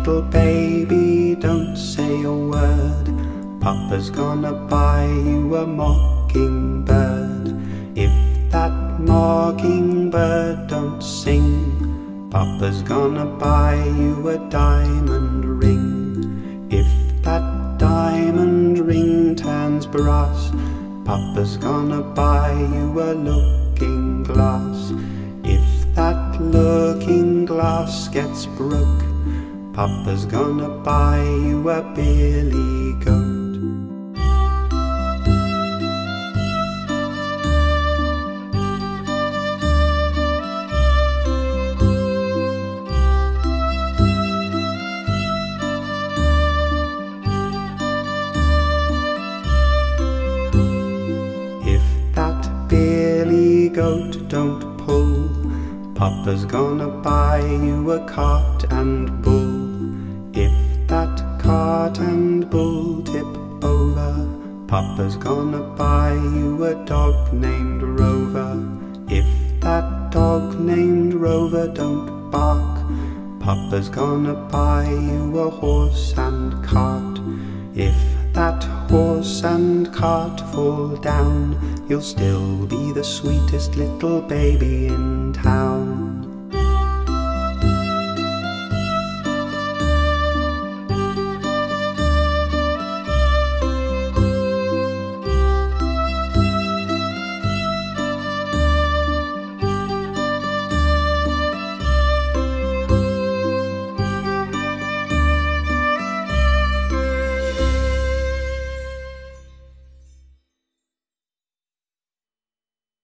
little baby, don't say a word. Papa's gonna buy you a mockingbird. If that mockingbird don't sing, Papa's gonna buy you a diamond ring. If that diamond ring turns brass, Papa's gonna buy you a looking glass. If that looking glass gets broke, Papa's gonna buy you a billy goat. If that billy goat don't pull, Papa's gonna buy you a cart and bull. If that cart and bull tip over, Papa's gonna buy you a dog named Rover. If that dog named Rover don't bark, Papa's gonna buy you a horse and cart. If that horse and cart fall down, you'll still be the sweetest little baby in town.